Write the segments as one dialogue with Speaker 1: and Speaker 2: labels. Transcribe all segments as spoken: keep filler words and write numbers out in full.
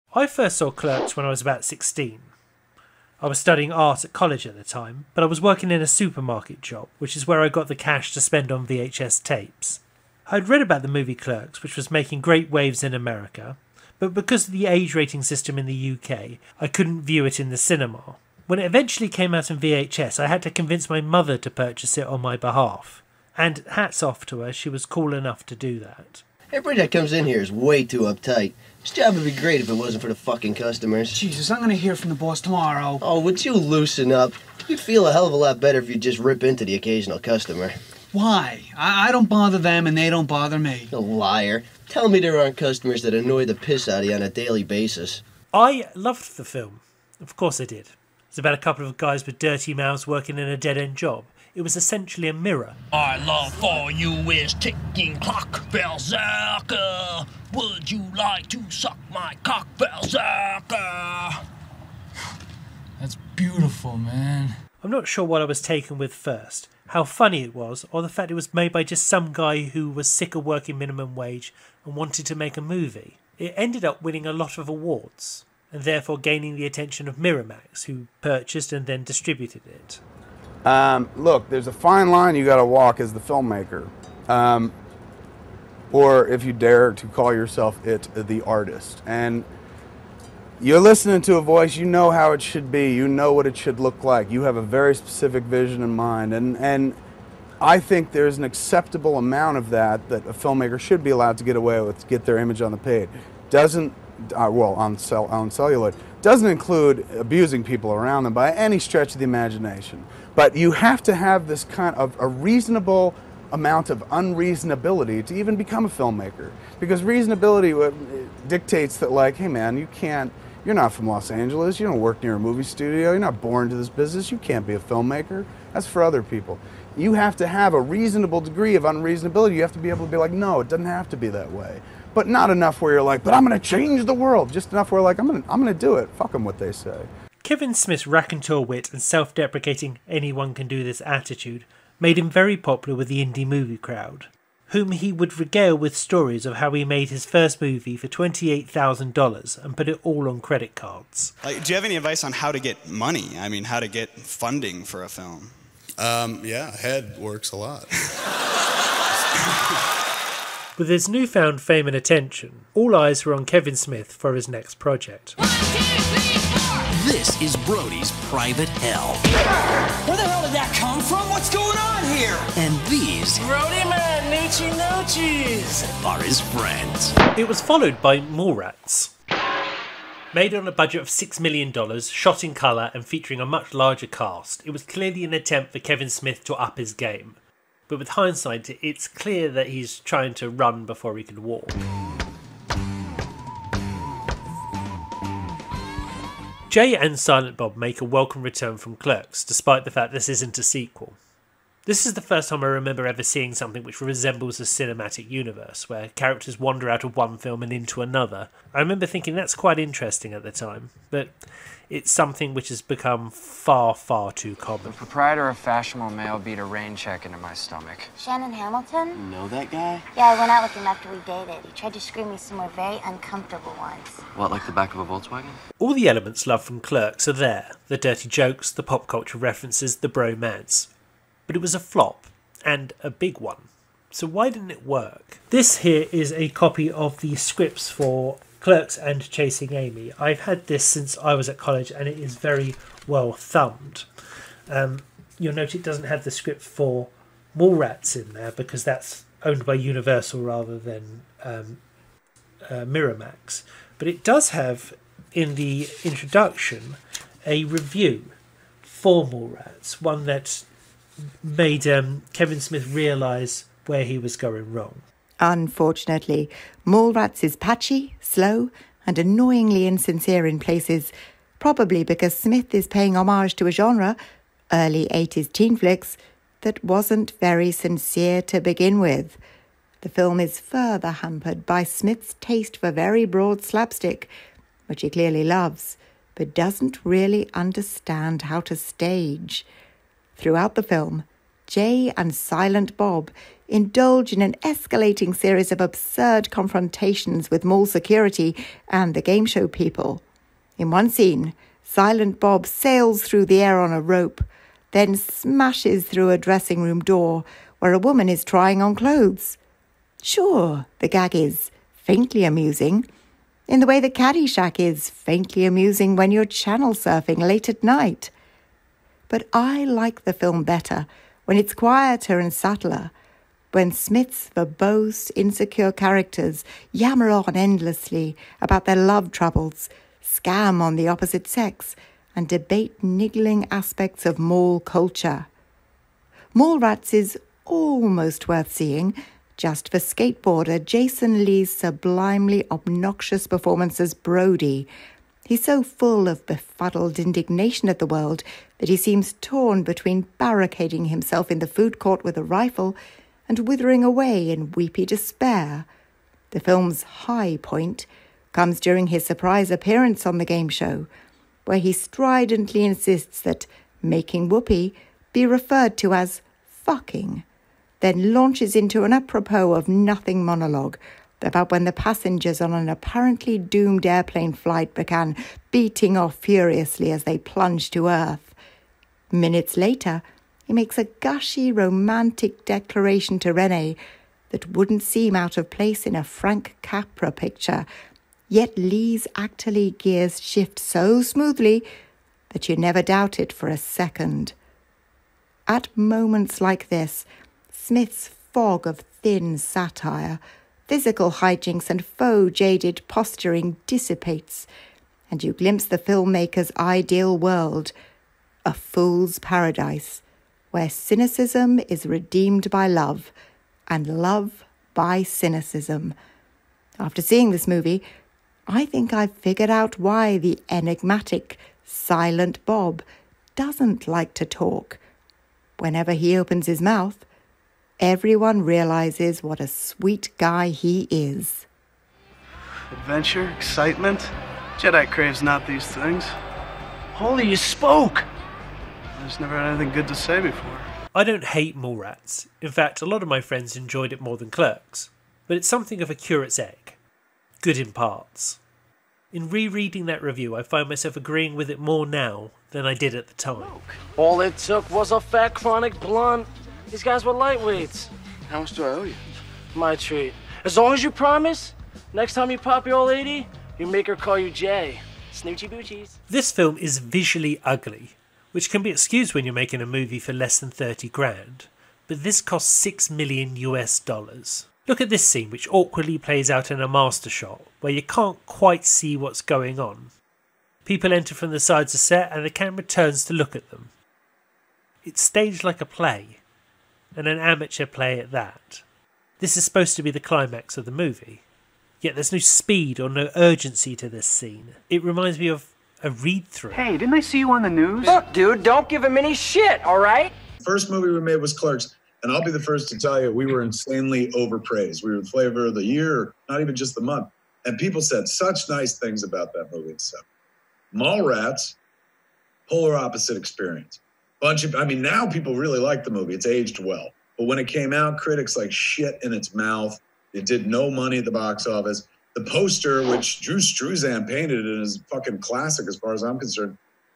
Speaker 1: I first saw Clerks when I was about sixteen. I was studying art at college at the time, but I was working in a supermarket job, which is where I got the cash to spend on V H S tapes. I'd read about the movie Clerks, which was making great waves in America, but because of the age rating system in the U K, I couldn't view it in the cinema. When it eventually came out in V H S, I had to convince my mother to purchase it on my behalf. And hats off to her, she was cool enough to do that.
Speaker 2: Everybody that comes in here is way too uptight. This job would be great if it wasn't for the fucking customers.
Speaker 3: Jesus, I'm gonna hear from the boss tomorrow.
Speaker 2: Oh, would you loosen up? You'd feel a hell of a lot better if you just rip into the occasional customer.
Speaker 3: Why? I, I don't bother them and they don't bother me.
Speaker 2: A liar. Tell me there aren't customers that annoy the piss out of you on a daily basis.
Speaker 1: I loved the film. Of course I did. It's about a couple of guys with dirty mouths working in a dead-end job. It was essentially a mirror.
Speaker 4: Our love for you is ticking clock, Berserker. Would you like to suck my cock, Berserker?
Speaker 5: That's beautiful, man.
Speaker 1: I'm not sure what I was taken with first. How funny it was, or the fact it was made by just some guy who was sick of working minimum wage and wanted to make a movie. It ended up winning a lot of awards, and therefore gaining the attention of Miramax, who purchased and then distributed it.
Speaker 6: Um, look, there's a fine line you got to walk as the filmmaker, um, or if you dare to call yourself it, the artist. And you're listening to a voice, you know how it should be, you know what it should look like, you have a very specific vision in mind, and, and I think there's an acceptable amount of that that a filmmaker should be allowed to get away with, to get their image on the page. Doesn't, uh, well, on, cell, on celluloid, doesn't include abusing people around them by any stretch of the imagination. But you have to have this kind of a reasonable amount of unreasonability to even become a filmmaker. Because reasonability dictates that, like, hey man, you can't, you're not from Los Angeles, you don't work near a movie studio, you're not born to this business, you can't be a filmmaker. That's for other people. You have to have a reasonable degree of unreasonability. You have to be able to be like, no, it doesn't have to be that way. But not enough where you're like, but I'm going to change the world. Just enough where like, I'm going to I'm going to do it. Fuck them what they say.
Speaker 1: Kevin Smith's raconteur wit and self-deprecating anyone can do this attitude made him very popular with the indie movie crowd, whom he would regale with stories of how he made his first movie for twenty-eight thousand dollars and put it all on credit cards.
Speaker 7: Like, do you have any advice on how to get money? I mean, how to get funding for a film?
Speaker 8: Um, yeah, head works a lot.
Speaker 1: With his newfound fame and attention, all eyes were on Kevin Smith for his next project.
Speaker 4: One, two, three, four. This is Brody's private hell.
Speaker 3: Where the hell did that come from? What's going on here?
Speaker 4: And these
Speaker 3: Brody man, noochie noochies.
Speaker 4: are his friends.
Speaker 1: It was followed by Mallrats. Made on a budget of six million dollars, shot in colour and featuring a much larger cast, it was clearly an attempt for Kevin Smith to up his game. But with hindsight, it's clear that he's trying to run before he can walk. Jay and Silent Bob make a welcome return from Clerks, despite the fact this isn't a sequel. This is the first time I remember ever seeing something which resembles a cinematic universe, where characters wander out of one film and into another. I remember thinking that's quite interesting at the time, but it's something which has become far, far too common.
Speaker 9: The proprietor of Fashionable Mail beat a rain check into my stomach.
Speaker 10: Shannon Hamilton?
Speaker 2: You know that guy?
Speaker 10: Yeah, I went out with him after we dated. He tried to screw me some more very uncomfortable ones.
Speaker 9: What, like the back of a Volkswagen?
Speaker 1: All the elements loved from Clerks are there. The dirty jokes, the pop culture references, the bromance. But it was a flop, and a big one. So why didn't it work? This here is a copy of the scripts for Clerks and Chasing Amy. I've had this since I was at college and it is very well thumbed. Um, you'll note it doesn't have the script for Mallrats in there because that's owned by Universal rather than um, uh, Miramax. But it does have in the introduction a review for Mallrats, one that made um, Kevin Smith realise where he was going wrong.
Speaker 11: Unfortunately, Mallrats is patchy, slow, and annoyingly insincere in places, probably because Smith is paying homage to a genre, early eighties teen flicks, that wasn't very sincere to begin with. The film is further hampered by Smith's taste for very broad slapstick, which he clearly loves, but doesn't really understand how to stage. Throughout the film, Jay and Silent Bob indulge in an escalating series of absurd confrontations with mall security and the game show people. In one scene, Silent Bob sails through the air on a rope, then smashes through a dressing room door where a woman is trying on clothes. Sure, the gag is faintly amusing, in the way that Caddyshack is faintly amusing when you're channel surfing late at night. But I like the film better when it's quieter and subtler, when Smith's verbose, insecure characters yammer on endlessly about their love troubles, scam on the opposite sex, and debate niggling aspects of mall culture. Mallrats is almost worth seeing, just for skateboarder Jason Lee's sublimely obnoxious performance as Brody. He's so full of befuddled indignation at the world that he seems torn between barricading himself in the food court with a rifle and withering away in weepy despair. The film's high point comes during his surprise appearance on the game show, where he stridently insists that making whoopee be referred to as fucking, then launches into an apropos of nothing monologue about when the passengers on an apparently doomed airplane flight began beating off furiously as they plunged to earth. Minutes later, he makes a gushy, romantic declaration to Renee that wouldn't seem out of place in a Frank Capra picture, yet Lee's actor Lee gears shift so smoothly that you never doubt it for a second. At moments like this, Smith's fog of thin satire, physical hijinks and faux jaded posturing dissipates, and you glimpse the filmmaker's ideal world, a fool's paradise, where cynicism is redeemed by love, and love by cynicism. After seeing this movie, I think I've figured out why the enigmatic Silent Bob doesn't like to talk. Whenever he opens his mouth, everyone realizes what a sweet guy he is.
Speaker 12: Adventure, excitement. Jedi craves not these things. Holy, you spoke! I just never had anything good to say before.
Speaker 1: I don't hate Mallrats. In fact, a lot of my friends enjoyed it more than Clerks. But it's something of a curate's egg. Good in parts. In rereading that review, I find myself agreeing with it more now than I did at the time.
Speaker 13: All it took was a fat chronic blunt. These guys were lightweights.
Speaker 12: How much do I owe you?
Speaker 13: My treat. As long as you promise, next time you pop your old lady, you make her call you Jay. Snoochie boochies.
Speaker 1: This film is visually ugly, which can be excused when you're making a movie for less than thirty grand, but this cost six million US dollars. Look at this scene, which awkwardly plays out in a master shot, where you can't quite see what's going on. People enter from the sides of set and the camera turns to look at them. It's staged like a play, and an amateur play at that. This is supposed to be the climax of the movie, yet there's no speed or no urgency to this scene. It reminds me of a read-through.
Speaker 14: Hey, didn't I see you on the news?
Speaker 13: Look, dude, don't give him any shit, alright?
Speaker 15: First movie we made was Clerks, and I'll be the first to tell you, we were insanely overpraised. We were the flavor of the year, not even just the month. And people said such nice things about that movie and stuff. Mallrats, polar opposite experience. Bunch of, I mean, now people really like the movie. It's aged well. But when it came out, critics like shit in its mouth. It did no money at the box office. The poster, which Drew Struzan painted and is a fucking classic as far as I'm concerned,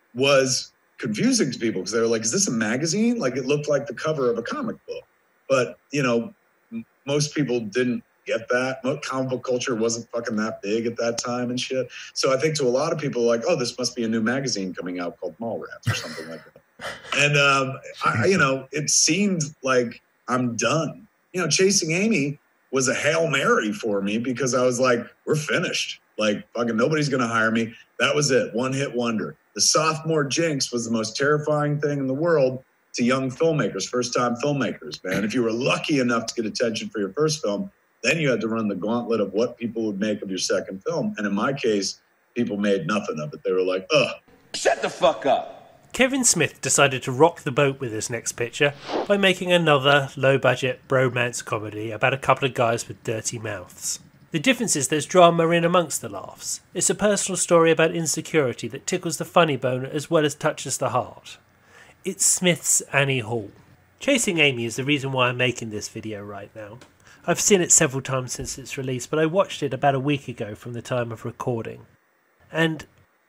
Speaker 15: was confusing to people because they were like, is this a magazine? Like, it looked like the cover of a comic book. But, you know, m- most people didn't get that. Comic book culture wasn't fucking that big at that time and shit. So I think to a lot of people, like, oh, this must be a new magazine coming out called Mallrats or something like that. And, um, I, you know, it seemed like I'm done. You know, Chasing Amy was a Hail Mary for me because I was like, we're finished. Like, fucking nobody's going to hire me. That was it. One hit wonder. The sophomore jinx was the most terrifying thing in the world to young filmmakers, first-time filmmakers, man. If you were lucky enough to get attention for your first film, then you had to run the gauntlet of what people would make of your second film. And in my case, people made nothing of it. They were like, ugh.
Speaker 3: Shut the fuck up.
Speaker 1: Kevin Smith decided to rock the boat with his next picture by making another low-budget bromance comedy about a couple of guys with dirty mouths. The difference is there's drama in amongst the laughs. It's a personal story about insecurity that tickles the funny bone as well as touches the heart. It's Smith's Annie Hall. Chasing Amy is the reason why I'm making this video right now. I've seen it several times since its release, but I watched it about a week ago from the time of recording. And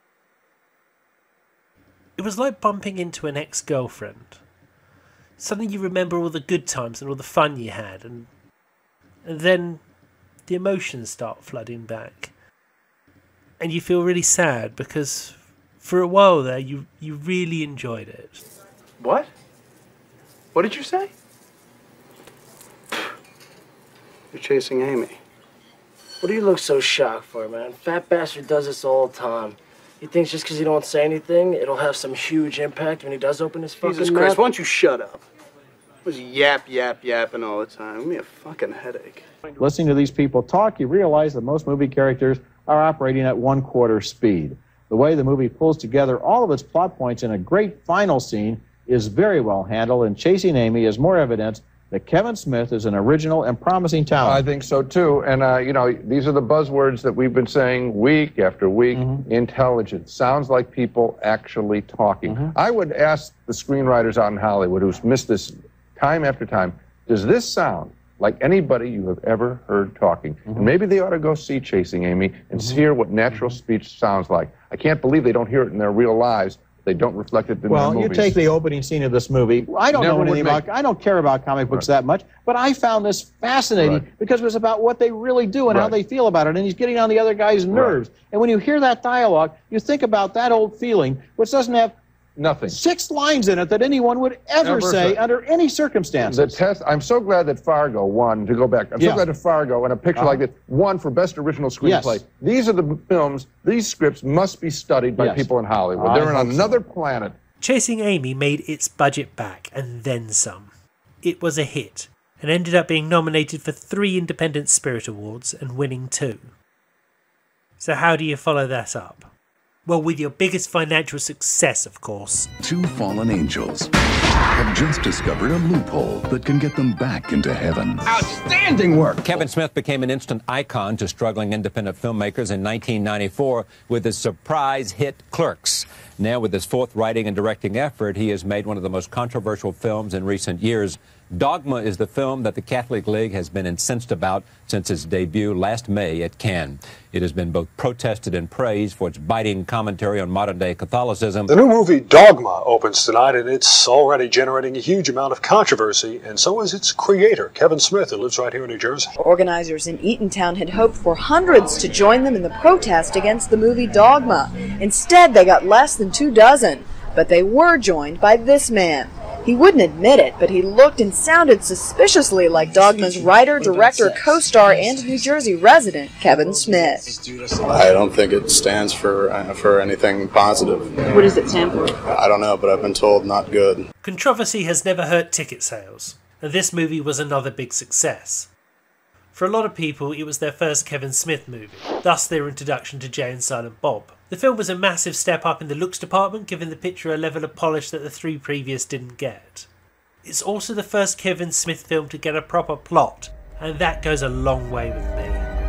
Speaker 1: it was like bumping into an ex-girlfriend. Suddenly you remember all the good times and all the fun you had, and, and then the emotions start flooding back. And you feel really sad because for a while there you, you really enjoyed it.
Speaker 12: What? What did you say? You're chasing Amy.
Speaker 13: What do you look so shocked for, man? Fat bastard does this all the time. He thinks just because he don't say anything, it'll have some huge impact when he does open his fucking
Speaker 12: Jesus
Speaker 13: mouth?
Speaker 12: Christ, why don't you shut up? Was yap, yap, yapping all the time. Give me a fucking headache.
Speaker 14: Listening to these people talk, you realize that most movie characters are operating at one-quarter speed. The way the movie pulls together all of its plot points in a great final scene is very well handled, and Chasing Amy is more evidence that Kevin Smith is an original and promising talent.
Speaker 16: I think so, too. And, uh, you know, these are the buzzwords that we've been saying week after week. Mm-hmm. Intelligent. Sounds like people actually talking. Mm-hmm. I would ask the screenwriters out in Hollywood who's missed this time after time, does this sound like anybody you have ever heard talking? Mm-hmm. And maybe they ought to go see Chasing Amy and mm-hmm. hear what natural speech sounds like. I can't believe they don't hear it in their real lives. They don't reflect it in
Speaker 14: well,
Speaker 16: their movies.
Speaker 14: Well, you take the opening scene of this movie. I don't
Speaker 16: Never
Speaker 14: know anything
Speaker 16: make...
Speaker 14: about, I don't care about comic books
Speaker 16: right.
Speaker 14: that much, but I found this fascinating
Speaker 16: right.
Speaker 14: because it was about what they really do and
Speaker 16: right.
Speaker 14: how they feel about it, and he's getting on the other guy's nerves. Right. And when you hear that dialogue, you think about that old feeling, which doesn't have
Speaker 16: nothing.
Speaker 14: Six lines in it that anyone would ever, ever say say under any circumstances.
Speaker 16: The test. I'm so glad that Fargo won, to go back, I'm yeah. so glad that Fargo and a picture uh-huh. like this won for Best Original Screenplay. Yes. These are the films, these scripts must be studied by yes. people in Hollywood. I They're on another so. planet.
Speaker 1: Chasing Amy made its budget back, and then some. It was a hit, and ended up being nominated for three Independent Spirit Awards and winning two. So how do you follow that up? Well, with your biggest financial success, of course.
Speaker 17: Two fallen angels have just discovered a loophole that can get them back into heaven.
Speaker 18: Outstanding work! Kevin Smith became an instant icon to struggling independent filmmakers in nineteen ninety-four with his surprise hit Clerks. Now, with his fourth writing and directing effort, he has made one of the most controversial films in recent years. Dogma is the film that the Catholic League has been incensed about since its debut last May at Cannes. It has been both protested and praised for its biting commentary on modern-day Catholicism.
Speaker 19: The new movie Dogma opens tonight, and it's already generating a huge amount of controversy, and so is its creator, Kevin Smith, who lives right here in New Jersey.
Speaker 20: Organizers in Eatontown had hoped for hundreds to join them in the protest against the movie Dogma. Instead, they got less than two dozen, but they were joined by this man. He wouldn't admit it, but he looked and sounded suspiciously like Dogma's writer, director, co-star, and New Jersey resident, Kevin Smith.
Speaker 21: I don't think it stands for uh, for anything positive.
Speaker 20: What does it stand for?
Speaker 21: I don't know, but I've been told not good.
Speaker 1: Controversy has never hurt ticket sales, and this movie was another big success. For a lot of people, it was their first Kevin Smith movie, thus their introduction to Jay and Silent Bob. The film was a massive step up in the looks department, giving the picture a level of polish that the three previous didn't get. It's also the first Kevin Smith film to get a proper plot, and that goes a long way with me.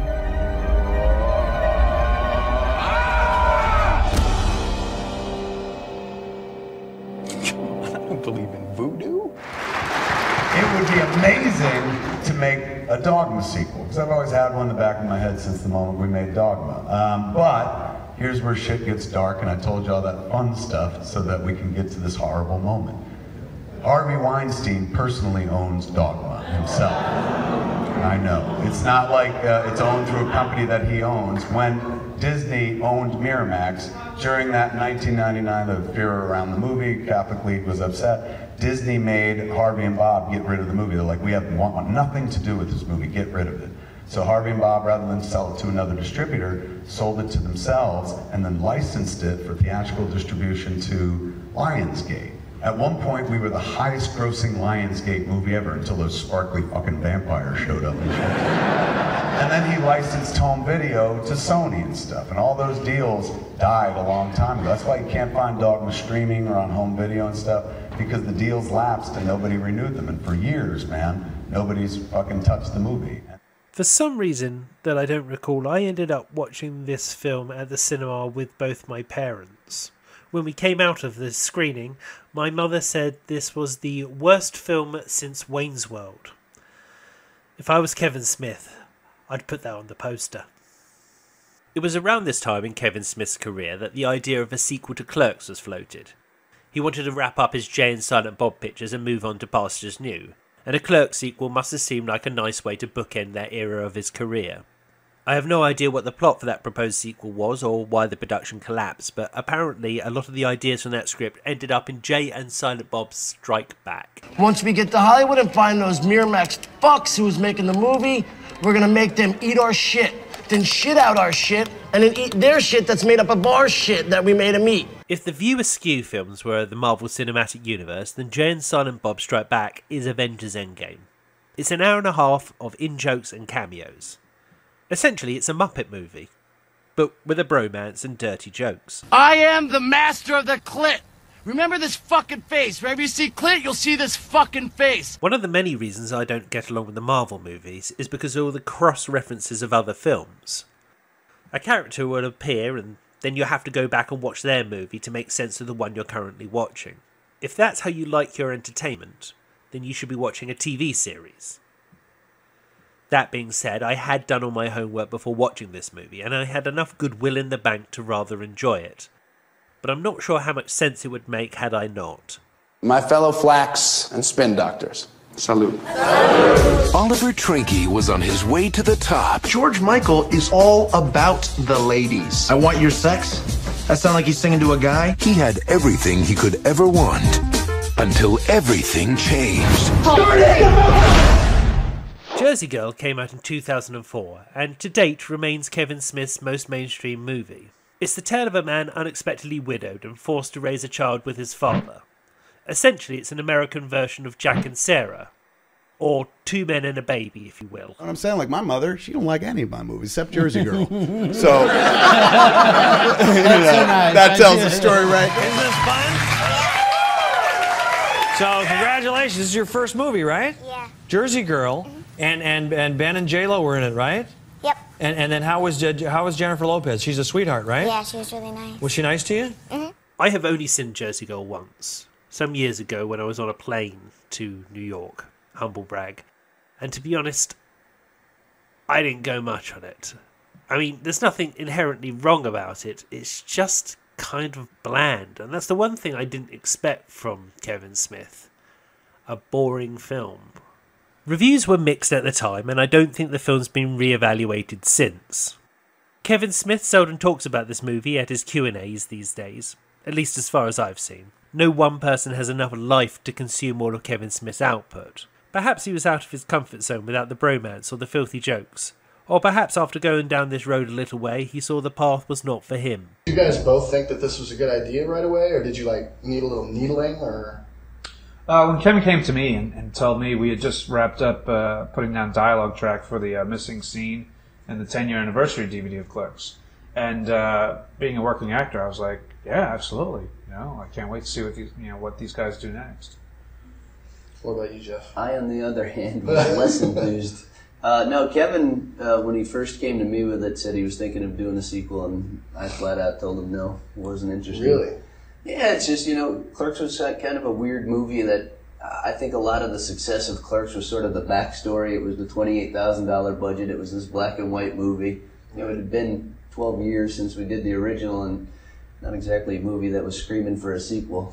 Speaker 22: I don't believe in voodoo.
Speaker 23: It would be amazing to make a Dogma sequel, because I've always had one in the back of my head since the moment we made Dogma. Um, but here's where shit gets dark, and I told you all that fun stuff so that we can get to this horrible moment. Harvey Weinstein personally owns Dogma himself. I know. It's not like uh, it's owned through a company that he owns. When Disney owned Miramax, during that nineteen ninety-nine, the fear around the movie, Catholic League was upset, Disney made Harvey and Bob get rid of the movie. They're like, we have want, want nothing to do with this movie, get rid of it. So Harvey and Bob, rather than sell it to another distributor, sold it to themselves and then licensed it for theatrical distribution to Lionsgate. At one point, we were the highest grossing Lionsgate movie ever until those sparkly fucking vampires showed up. And then he licensed home video to Sony and stuff, and all those deals died a long time ago. That's why you can't find Dogma streaming or on home video and stuff, because the deals lapsed and nobody renewed them. And for years, man, nobody's fucking touched the movie.
Speaker 1: For some reason that I don't recall, I ended up watching this film at the cinema with both my parents. When we came out of the screening, my mother said this was the worst film since Wayne's World. If I was Kevin Smith, I'd put that on the poster. It was around this time in Kevin Smith's career that the idea of a sequel to Clerks was floated. He wanted to wrap up his Jay and Silent Bob pictures and move on to pastures new, and a Clerks sequel must have seemed like a nice way to bookend that era of his career. I have no idea what the plot for that proposed sequel was or why the production collapsed, but apparently a lot of the ideas from that script ended up in Jay and Silent Bob's Strike Back.
Speaker 13: Once we get to Hollywood and find those Miramax fucks who was making the movie, we're gonna make them eat our shit, then shit out our shit, and then eat their shit that's made up of our shit that we made them eat.
Speaker 1: If the View Askew films were the Marvel Cinematic Universe, then Jay and Silent Bob Strike Back is Avengers Endgame. It's an hour and a half of in-jokes and cameos. Essentially, it's a Muppet movie, but with a bromance and dirty jokes.
Speaker 3: I am the master of the clit. Remember this fucking face. Wherever you see clit, you'll see this fucking face.
Speaker 1: One of the many reasons I don't get along with the Marvel movies is because of all the cross-references of other films. A character will appear and then you have to go back and watch their movie to make sense of the one you're currently watching. If that's how you like your entertainment, then you should be watching a T V series. That being said, I had done all my homework before watching this movie, and I had enough goodwill in the bank to rather enjoy it. But I'm not sure how much sense it would make had I not.
Speaker 22: My fellow flax and spin doctors, salute.
Speaker 5: Oliver Trinke was on his way to the top.
Speaker 6: George Michael is all about the ladies. I want your sex? That sound like he's singing to a guy?
Speaker 5: He had everything he could ever want, until everything changed.
Speaker 1: Jersey Girl came out in two thousand four, and to date remains Kevin Smith's most mainstream movie. It's the tale of a man unexpectedly widowed and forced to raise a child with his father. Essentially, it's an American version of Jack and Sarah, or Two Men and a Baby, if you will.
Speaker 7: What I'm saying, like my mother, she don't like any of my movies except Jersey Girl. so, you know, so nice. That tells the story, right?
Speaker 24: Isn't this fun? So, congratulations! This is your first movie, right?
Speaker 10: Yeah.
Speaker 24: Jersey Girl, mm-hmm. and and and Ben and J Lo were in it, right?
Speaker 10: Yep.
Speaker 24: And and then how was how was Jennifer Lopez? She's a sweetheart, right?
Speaker 10: Yeah, she was really nice.
Speaker 24: Was she nice to you?
Speaker 10: Mm-hmm.
Speaker 1: I have only seen Jersey Girl once, some years ago when I was on a plane to New York. Humble brag. And to be honest, I didn't go much on it. I mean, there's nothing inherently wrong about it. It's just kind of bland. And that's the one thing I didn't expect from Kevin Smith. A boring film. Reviews were mixed at the time, and I don't think the film's been re-evaluated since. Kevin Smith seldom talks about this movie at his Q and A's these days, at least as far as I've seen. No one person has enough life to consume all of Kevin Smith's output. Perhaps he was out of his comfort zone without the bromance or the filthy jokes. Or perhaps after going down this road a little way, he saw the path was not for him.
Speaker 25: Did you guys both think that this was a good idea right away, or did you like need a little needling, or...?
Speaker 26: Uh, when Kevin came to me and, and told me we had just wrapped up uh, putting down dialogue track for the uh, missing scene and the ten year anniversary D V D of Clerks, and uh, being a working actor, I was like, yeah, absolutely. You know, I can't wait to see what these, you know, what these guys do next.
Speaker 25: What about you, Jeff?
Speaker 27: I, on the other hand, was less enthused. Uh, no, Kevin, uh, when he first came to me with it, said he was thinking of doing a sequel, and I flat out told him no, wasn't interested.
Speaker 25: Really?
Speaker 27: Yeah, it's just, you know, Clerks was kind of a weird movie that uh, I think a lot of the success of Clerks was sort of the backstory. It was the twenty-eight thousand dollar budget. It was this black and white movie. You know, it had been twelve years since we did the original, and not exactly a movie that was screaming for a sequel.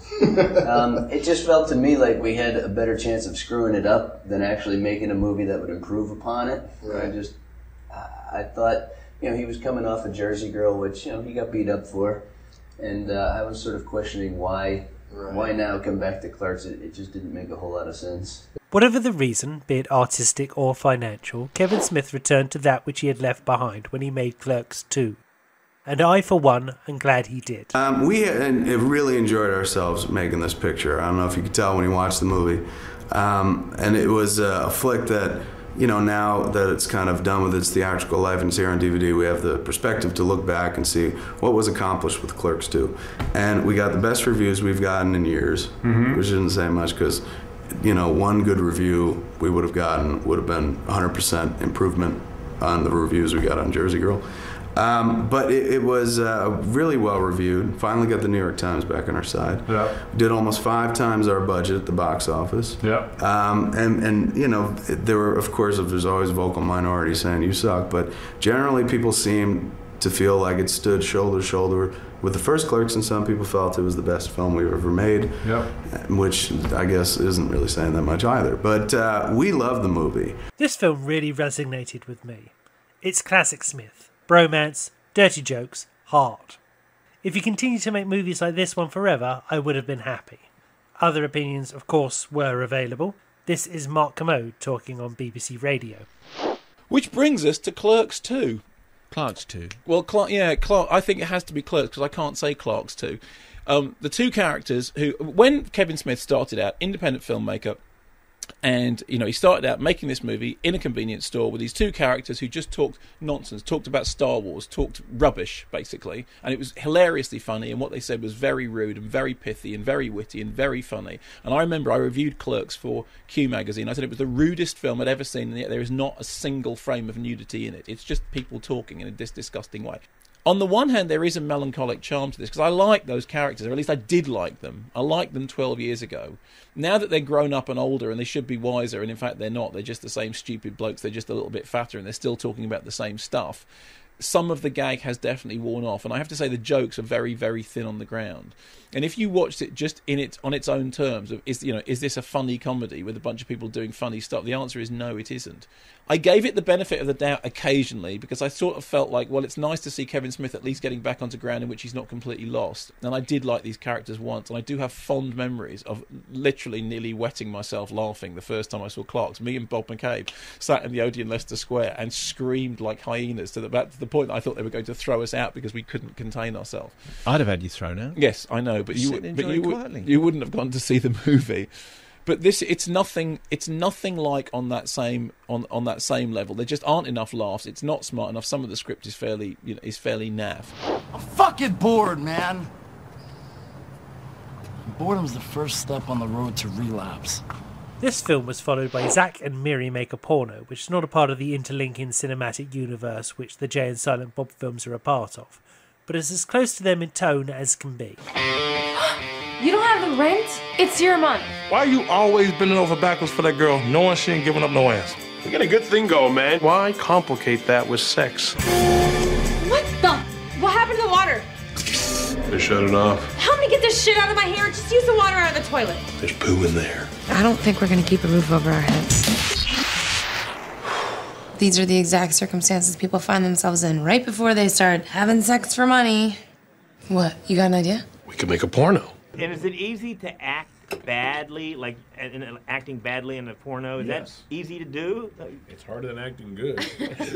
Speaker 27: um, it just felt to me like we had a better chance of screwing it up than actually making a movie that would improve upon it.
Speaker 25: Right.
Speaker 27: I just, uh, I thought, you know, he was coming off of Jersey Girl, which, you know, he got beat up for. And uh, I was sort of questioning why right. why now come back to Clerks. It, it just didn't make a whole lot of sense.
Speaker 1: Whatever the reason, be it artistic or financial, Kevin Smith returned to that which he had left behind when he made Clerks two. And I, for one, am glad he did.
Speaker 28: Um, we have really enjoyed ourselves making this picture. I don't know if you could tell when you watched the movie. Um, and it was a flick that, you know, now that it's kind of done with its theatrical life and it's here on D V D, we have the perspective to look back and see what was accomplished with Clerks two. And we got the best reviews we've gotten in years, mm-hmm. which isn't saying much because, you know, one good review we would have gotten would have been one hundred percent improvement on the reviews we got on Jersey Girl. Um, but it, it was uh, really well reviewed. Finally got the New York Times back on our side.
Speaker 2: Yeah.
Speaker 28: Did almost five times our budget at the box office.
Speaker 2: Yeah.
Speaker 28: Um, and, and, you know, there were, of course, there's always a vocal minority saying you suck, but generally people seem to feel like it stood shoulder to shoulder with the first Clerks, and some people felt it was the best film we've ever made.
Speaker 2: Yep.
Speaker 28: Which I guess isn't really saying that much either. But uh, we love the movie.
Speaker 1: This film really resonated with me. It's classic Smith. Bromance, dirty jokes, heart. If you continue to make movies like this one forever, I would have been happy. Other opinions, of course, were available. This is Mark Commode talking on B B C Radio.
Speaker 4: Which brings us to Clerks two.
Speaker 8: Clerks two.
Speaker 4: Well, Cl yeah, Clark. I think it has to be Clerks because I can't say Clerks two. Um, the two characters who, when Kevin Smith started out, independent filmmaker, and you know he started out making this movie in a convenience store with these two characters who just talked nonsense, talked about Star Wars, talked rubbish basically, and it was hilariously funny. And what they said was very rude and very pithy and very witty and very funny. And I remember I reviewed Clerks for Q magazine. I said it was the rudest film I'd ever seen, and yet there is not a single frame of nudity in it. It's just people talking in this disgusting way. On the one hand, there is a melancholic charm to this, because I like those characters, or at least I did like them. I liked them twelve years ago. Now that they're grown up and older, and they should be wiser, and in fact they're not, they're just the same stupid blokes, they're just a little bit fatter, and they're still talking about the same stuff. Some of the gag has definitely worn off, and I have to say the jokes are very, very thin on the ground. And if you watched it just in its on its own terms, of is you know is this a funny comedy with a bunch of people doing funny stuff? The answer is no, it isn't. I gave it the benefit of the doubt occasionally because I sort of felt like, well, it's nice to see Kevin Smith at least getting back onto ground in which he's not completely lost. And I did like these characters once, and I do have fond memories of literally nearly wetting myself laughing the first time I saw Clerks. Me and Bob McCabe sat in the Odeon Leicester Square and screamed like hyenas to the, to the point that I thought they were going to throw us out because we couldn't contain ourselves.
Speaker 8: I'd have had you thrown out.
Speaker 4: Yes, I know, but you,
Speaker 8: Sit and
Speaker 4: but
Speaker 8: enjoy
Speaker 4: you,
Speaker 8: it
Speaker 4: would,
Speaker 8: quietly.
Speaker 4: you wouldn't have gone to see the movie. But this, it's nothing. It's nothing like on that same on on that same level. There just aren't enough laughs. It's not smart enough. Some of the script is fairly, you know, is fairly naff.
Speaker 3: I'm fucking bored, man. Boredom's the first step on the road to relapse.
Speaker 1: This film was followed by Zack and Miri Make a Porno, which is not a part of the interlinking cinematic universe which the Jay and Silent Bob films are a part of, but is as close to them in tone as can be.
Speaker 9: You don't have the rent? It's your month.
Speaker 11: Why are you always bending over backwards for that girl, knowing she ain't giving up no ass? We got a good thing going, man. Why complicate that with sex?
Speaker 9: What the? What happened to the water?
Speaker 11: They shut it off.
Speaker 9: Help me get this shit out of my hair. Just use the water out of the toilet.
Speaker 11: There's poo in there.
Speaker 12: I don't think we're gonna keep a roof over our heads. These are the exact circumstances people find themselves in right before they start having sex for money. What, you got an idea?
Speaker 11: We could make a porno.
Speaker 14: And is it easy to act badly, like in, in, acting badly in a porno? Is
Speaker 11: Yes.
Speaker 14: that easy to do?
Speaker 11: It's harder than acting good.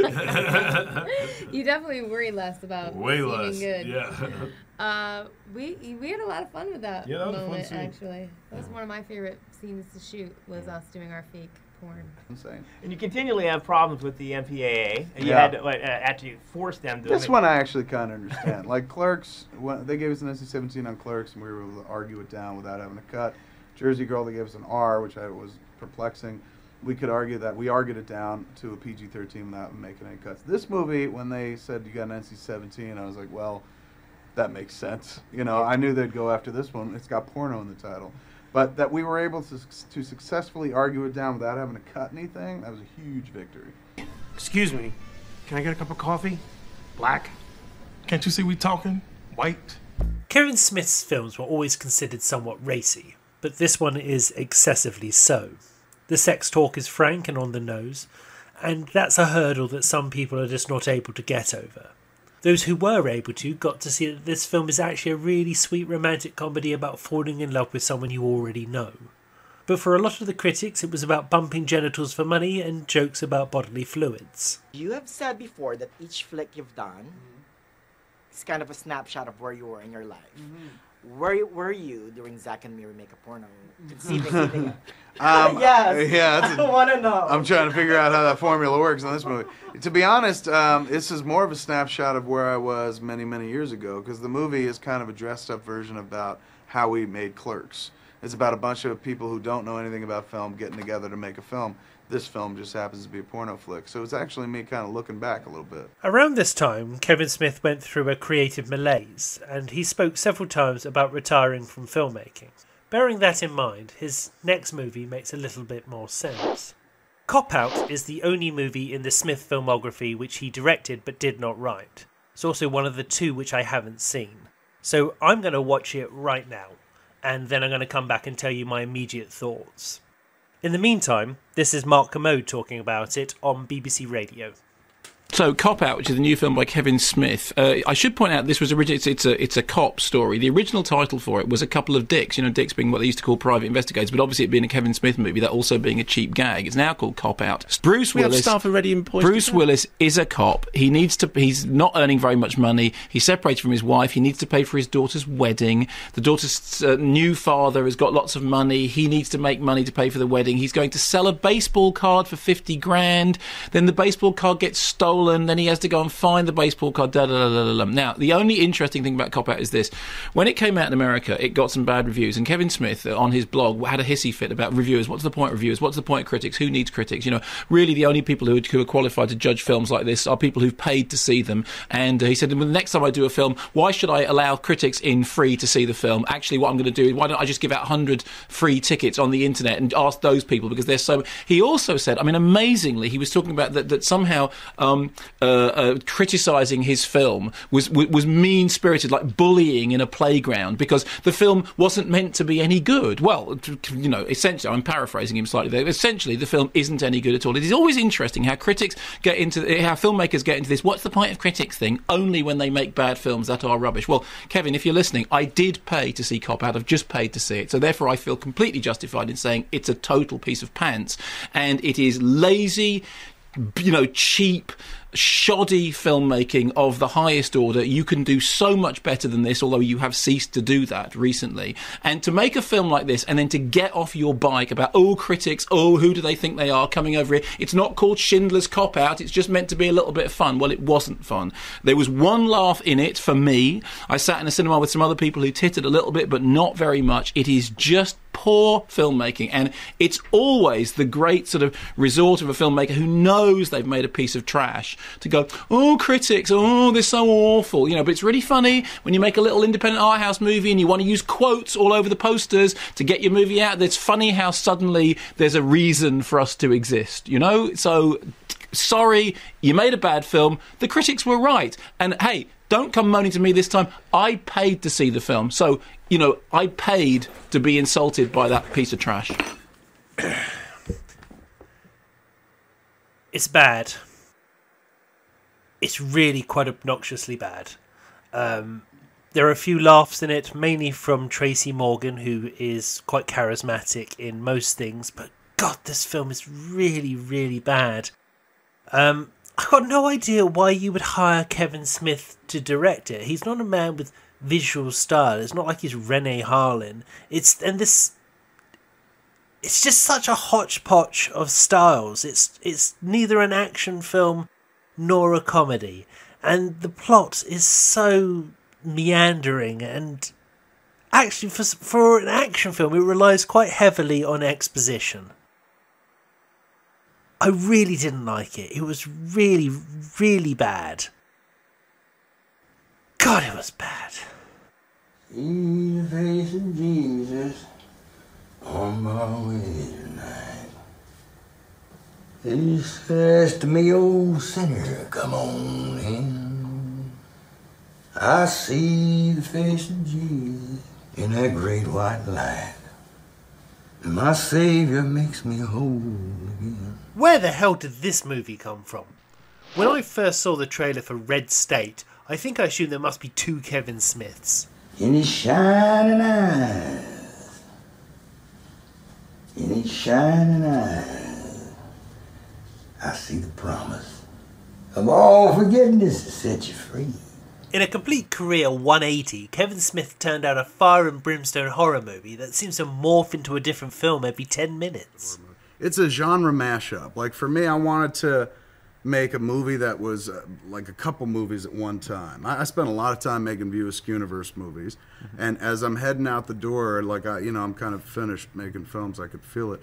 Speaker 9: You definitely worry less about
Speaker 11: Way
Speaker 9: seeming
Speaker 11: less,
Speaker 9: good.
Speaker 11: yeah.
Speaker 9: Uh, we we had a lot of fun with that,
Speaker 11: Yeah, that was a fun
Speaker 9: moment.
Speaker 11: scene.
Speaker 9: Actually, that was one of my favorite scenes to shoot. Was us doing our fake porn.
Speaker 7: Insane.
Speaker 14: And you continually have problems with the M P A A, and you
Speaker 7: Yeah.
Speaker 14: had to like, uh, actually force them to.
Speaker 7: This
Speaker 14: make-
Speaker 7: one I actually kind of understand. Like Clerks, when they gave us an N C seventeen on Clerks, and we were able to argue it down without having to cut. Jersey Girl, they gave us an R, which I was perplexing. We could argue that. We argued it down to a P G thirteen without making any cuts. This movie, when they said you got an N C seventeen, I was like, well, that makes sense. You know, I knew they'd go after this one. It's got porno in the title. But that we were able to, to successfully argue it down without having to cut anything, that was a huge victory.
Speaker 11: Excuse me, can I get a cup of coffee? Black? Can't you see we talking? White?
Speaker 1: Kevin Smith's films were always considered somewhat racy, but this one is excessively so. The sex talk is frank and on the nose, and that's a hurdle that some people are just not able to get over. Those who were able to got to see that this film is actually a really sweet romantic comedy about falling in love with someone you already know. But for a lot of the critics, it was about bumping genitals for money and jokes about bodily fluids.
Speaker 15: You have said before that each flick you've done is kind of a snapshot of where you were in your life. Mm-hmm. Where were you during Zack and Miri Make a Porno? Conceiving, conceiving.
Speaker 7: Um,
Speaker 15: yes.
Speaker 7: Yeah, that's a-
Speaker 15: I want to know.
Speaker 7: I'm trying to figure out how that formula works in this movie. To be honest, um, this is more of a snapshot of where I was many, many years ago, because the movie is kind of a dressed-up version about how we made Clerks. It's about a bunch of people who don't know anything about film getting together to make a film. this film just happens to be a porno flick. So it's actually me kind of looking back a little bit.
Speaker 1: Around this time, Kevin Smith went through a creative malaise, and he spoke several times about retiring from filmmaking. Bearing that in mind, his next movie makes a little bit more sense. Cop Out is the only movie in the Smith filmography which he directed but did not write. It's also one of the two which I haven't seen. So I'm going to watch it right now, and then I'm going to come back and tell you my immediate thoughts. In the meantime, this is Mark Commode talking about it on B B C Radio.
Speaker 4: So, Cop Out, which is a new film by Kevin Smith. Uh, I should point out this was originally it's, it's a it's a cop story. The original title for it was A Couple of Dicks. You know, dicks being what they used to call private investigators, but obviously it being a Kevin Smith movie, that also being a cheap gag. It's now called Cop Out. Bruce
Speaker 8: we
Speaker 4: Willis.
Speaker 8: have staff already in
Speaker 4: Bruce Willis is a cop. He needs to. He's not earning very much money. He's separated from his wife. He needs to pay for his daughter's wedding. The daughter's uh, new father has got lots of money. He needs to make money to pay for the wedding. He's going to sell a baseball card for fifty grand. Then the baseball card gets stolen. Then he has to go and find the baseball card. Da, da, da, da, da. Now, the only interesting thing about Cop Out is this. When it came out in America, it got some bad reviews, and Kevin Smith, uh, on his blog, had a hissy fit about reviewers. What's the point of reviewers? What's the point of critics? Who needs critics? You know, really the only people who, who are qualified to judge films like this are people who've paid to see them. And uh, he said, well, the next time I do a film, why should I allow critics in free to see the film? Actually, what I'm going to do is, why don't I just give out one hundred free tickets on the internet and ask those people, because they're so... He also said, I mean, amazingly, he was talking about that, that somehow um, uh, uh, criticising his film was was mean-spirited, like bullying in a playground, because the film wasn't meant to be any good. Well, you know, essentially, I'm paraphrasing him slightly there. Essentially, the film isn't any good at all. It is always interesting how critics get into, how filmmakers get into this, what's the point of critics thing, only when they make bad films that are rubbish. Well, Kevin, if you're listening, I did pay to see Cop Out. I've just paid to see it. So therefore, I feel completely justified in saying it's a total piece of pants. And it is lazy, you know, cheap, shoddy filmmaking of the highest order. You can do so much better than this, although you have ceased to do that recently. And to make a film like this and then to get off your bike about, oh, critics, oh, who do they think they are coming over here? It's not called Schindler's Cop Out. It's just meant to be a little bit of fun. Well, it wasn't fun. There was one laugh in it for me. I sat in a cinema with some other people who tittered a little bit, but not very much. It is just poor filmmaking, and it's always the great sort of resort of a filmmaker who knows they've made a piece of trash to go, oh, critics, oh, they're so awful, you know. But it's really funny when you make a little independent art house movie and you want to use quotes all over the posters to get your movie out. It's funny how suddenly there's a reason for us to exist, you know. So sorry, you made a bad film. The critics were right, and hey, don't come moaning to me this time. I paid to see the film. So, you know, I paid to be insulted by that piece of trash.
Speaker 1: It's bad. It's really quite obnoxiously bad. Um, there are a few laughs in it, mainly from Tracy Morgan, who is quite charismatic in most things. But, God, this film is really, really bad. Um... I've got no idea why you would hire Kevin Smith to direct it. He's not a man with visual style. It's not like he's Renee Harlin. It's and this. It's just such a hodgepodge of styles. It's it's neither an action film nor a comedy, and the plot is so meandering. And actually, for for an action film, it relies quite heavily on exposition. I really didn't like it. It was really, really bad. God, it was bad.
Speaker 2: See the face of Jesus on my way tonight. He says to me, old sinner, come on in. I see the face of Jesus in that great white light. And my Savior makes me whole again.
Speaker 1: Where the hell did this movie come from? When I first saw the trailer for Red State, I think I assumed there must be two Kevin Smiths.
Speaker 2: In his shining eyes, in his shining eyes, I see the promise of all forgiveness to set you free.
Speaker 1: In a complete career one eighty, Kevin Smith turned out a fire and brimstone horror movie that seems to morph into a different film every ten minutes.
Speaker 7: It's a genre mashup. Like, for me, I wanted to make a movie that was uh, like a couple movies at one time. I, I spent a lot of time making View Askewniverse movies, mm-hmm. and as I'm heading out the door, like, I, you know, I'm kind of finished making films, I could feel it.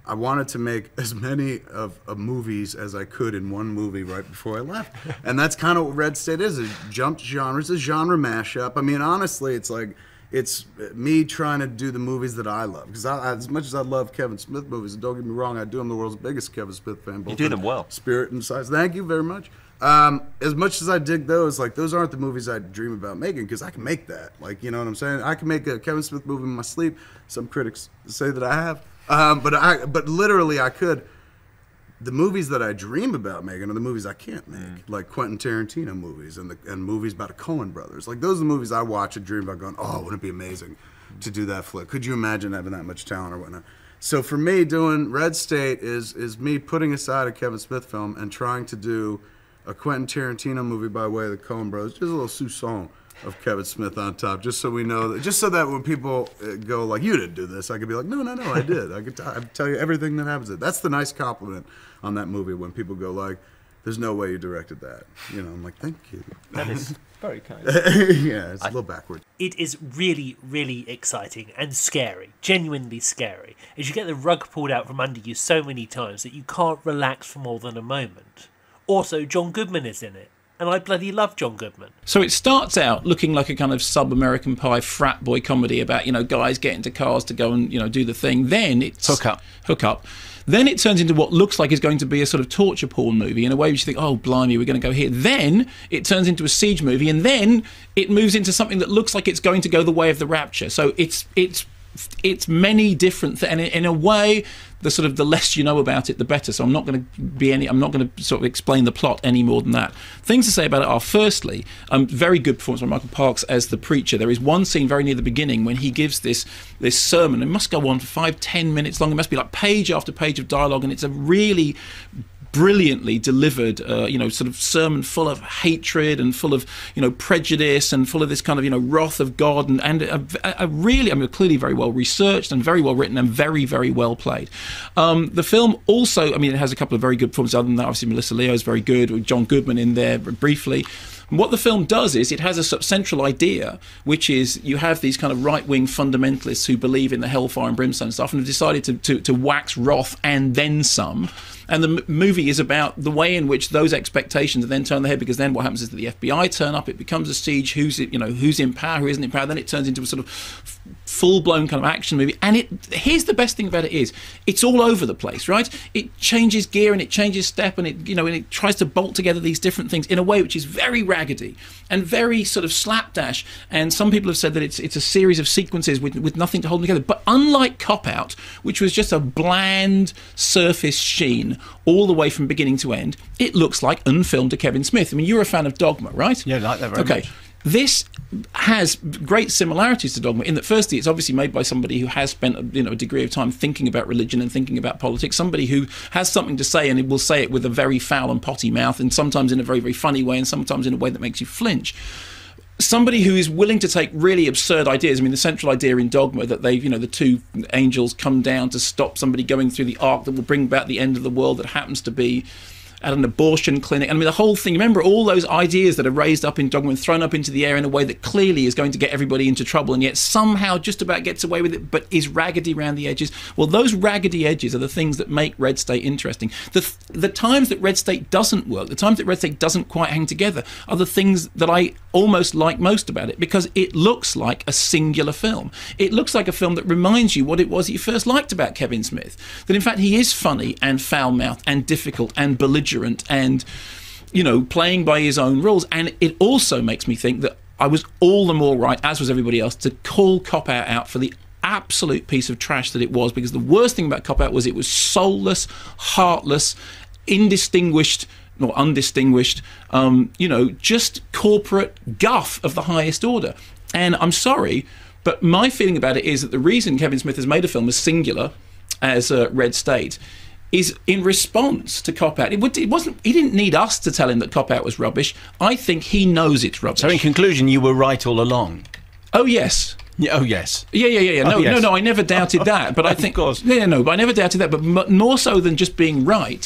Speaker 28: I wanted to make as many of, of movies as I could in one movie right before I left. And that's kind of what Red State is. It jumped genres, a genre mashup. I mean, honestly, it's like, it's me trying to do the movies that I love. Because as much as I love Kevin Smith movies, and don't get me wrong, I do. I'm the world's biggest Kevin Smith fan. Both
Speaker 13: you do them well.
Speaker 28: Spirit and size. Thank you very much. Um, as much as I dig those, like, those aren't the movies I dream about making, because I can make that. Like, you know what I'm saying? I can make a Kevin Smith movie in my sleep. Some critics say that I have. Um, but I, but literally I could. The movies that I dream about making are the movies I can't make, mm. like Quentin Tarantino movies and the and movies about the Coen brothers. Like, those are the movies I watch and dream about going, oh, wouldn't it be amazing to do that flick? Could you imagine having that much talent or whatnot? So for me, doing Red State is is me putting aside a Kevin Smith film and trying to do a Quentin Tarantino movie by way of the Coen brothers, just a little soupçon of Kevin Smith on top, just so we know that, just so that when people go like, you didn't do this, I could be like, no, no, no, I did. I could t I tell you everything that happens. That's the nice compliment on that movie when people go like, there's no way you directed that. You know, I'm like, thank you.
Speaker 13: That is very kind.
Speaker 28: Yeah, it's a little backward.
Speaker 1: It is really, really exciting and scary, genuinely scary, as you get the rug pulled out from under you so many times that you can't relax for more than a moment. Also, John Goodman is in it. And I bloody love John Goodman.
Speaker 4: So it starts out looking like a kind of sub-American Pie frat boy comedy about, you know, guys getting into cars to go and, you know, do the thing. Then it's...
Speaker 13: Hook up.
Speaker 4: Hook up. Then it turns into what looks like is going to be a sort of torture porn movie in a way which you think, oh, blimey, we're going to go here. Then it turns into a siege movie, and then it moves into something that looks like it's going to go the way of the Rapture. So it's it's it's many different things, and in a way, the sort of the less you know about it, the better. So I'm not going to be any. I'm not going to sort of explain the plot any more than that. Things to say about it are, firstly, um, very good performance by Michael Parks as the preacher. There is one scene very near the beginning when he gives this this sermon. It must go on for five, ten minutes long. It must be like page after page of dialogue, and it's a really brilliantly delivered, uh, you know, sort of sermon full of hatred and full of, you know, prejudice and full of this kind of, you know, wrath of God, and, and a, a really, I mean, clearly very well researched and very well written and very, very well played. Um, the film also, I mean, it has a couple of very good performances. Other than that, obviously, Melissa Leo is very good, with John Goodman in there briefly. What the film does is it has a sort of central idea, which is you have these kind of right-wing fundamentalists who believe in the hellfire and brimstone and stuff, and have decided to, to, to wax wrath and then some. And the m movie is about the way in which those expectations are then turned on their head, because then what happens is that the F B I turn up, it becomes a siege, who's you know who's in power, who isn't in power, then it turns into a sort of full-blown kind of action movie. And it here's the best thing about it is it's all over the place, right? It changes gear and it changes step, and it you know and it tries to bolt together these different things in a way which is very raggedy and very sort of slapdash. And some people have said that it's it's a series of sequences with with nothing to hold them together. But unlike Cop Out, which was just a bland surface sheen all the way from beginning to end, it looks like unfilmed to Kevin Smith. I mean, you're a fan of Dogma, right?
Speaker 13: Yeah, I like that very
Speaker 4: okay.
Speaker 13: much.
Speaker 4: This has great similarities to Dogma in that, firstly, it's obviously made by somebody who has spent a, you know, a degree of time thinking about religion and thinking about politics, somebody who has something to say, and it will say it with a very foul and potty mouth, and sometimes in a very, very funny way, and sometimes in a way that makes you flinch. Somebody who is willing to take really absurd ideas. I mean, the central idea in Dogma that they, you know, the two angels come down to stop somebody going through the ark that will bring about the end of the world that happens to be at an abortion clinic. I mean, the whole thing, remember all those ideas that are raised up in Dogma and thrown up into the air in a way that clearly is going to get everybody into trouble, and yet somehow just about gets away with it, but is raggedy around the edges. Well, those raggedy edges are the things that make Red State interesting. The, the times that Red State doesn't work, the times that Red State doesn't quite hang together, are the things that I almost like most about it, because it looks like a singular film. It looks like a film that reminds you what it was that you first liked about Kevin Smith. That in fact he is funny and foul-mouthed and difficult and belligerent and, you know, playing by his own rules. And it also makes me think that I was all the more right, as was everybody else, to call Cop Out out for the absolute piece of trash that it was, because the worst thing about Cop Out was it was soulless, heartless, indistinguished, or undistinguished, um, you know, just corporate guff of the highest order. And I'm sorry, but my feeling about it is that the reason Kevin Smith has made a film as singular as uh, Red State is in response to Cop Out. It, would, it wasn't. He didn't need us to tell him that Cop Out was rubbish. I think he knows it's rubbish.
Speaker 13: So in conclusion, you were right all along.
Speaker 4: Oh yes.
Speaker 13: Yeah, oh yes.
Speaker 4: Yeah, yeah, yeah, yeah. No,
Speaker 13: oh, yes.
Speaker 4: no, no. I never dourted that. But I think,
Speaker 13: of course.
Speaker 4: Yeah, no. But I never doubted that. But more so than just being right,